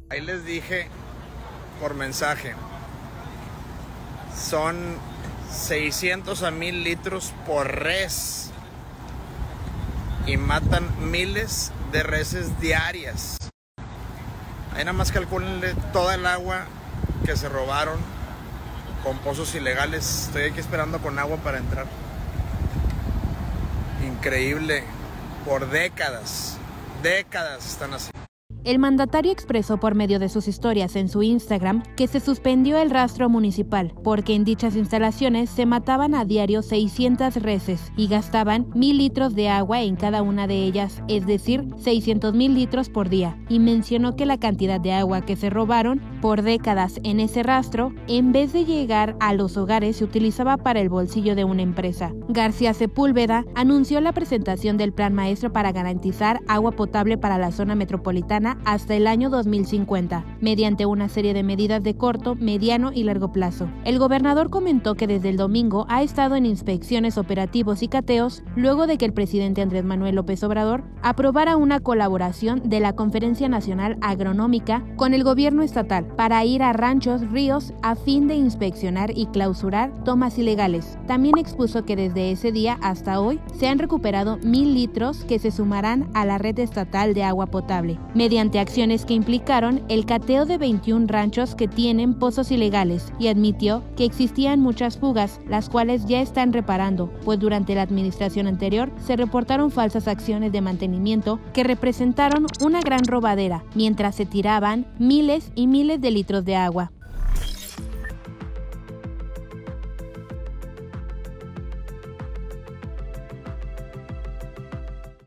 Ahí les dije por mensaje, son 600 a 1000 litros por res y matan miles de reses diarias. Ahí nada más calcúlenle toda el agua que se robaron con pozos ilegales. Estoy aquí esperando con agua para entrar. Increíble. Por décadas están así. El mandatario expresó por medio de sus historias en su Instagram que se suspendió el rastro municipal porque en dichas instalaciones se mataban a diario 600 reses y gastaban 1000 litros de agua en cada una de ellas, es decir, 600,000 litros por día, y mencionó que la cantidad de agua que se robaron por décadas en ese rastro, en vez de llegar a los hogares, se utilizaba para el bolsillo de una empresa. García Sepúlveda anunció la presentación del Plan Maestro para garantizar agua potable para la zona metropolitana hasta el año 2050, mediante una serie de medidas de corto, mediano y largo plazo. El gobernador comentó que desde el domingo ha estado en inspecciones, operativos y cateos, luego de que el presidente Andrés Manuel López Obrador aprobara una colaboración de la Conferencia Nacional Agronómica con el gobierno estatal para ir a ranchos, ríos, a fin de inspeccionar y clausurar tomas ilegales. También expuso que desde ese día hasta hoy se han recuperado 1000 litros que se sumarán a la red estatal de agua potable, mediante acciones que implicaron el cateo de 21 ranchos que tienen pozos ilegales, y admitió que existían muchas fugas, las cuales ya están reparando, pues durante la administración anterior se reportaron falsas acciones de mantenimiento que representaron una gran robadera, mientras se tiraban miles y miles de litros de agua.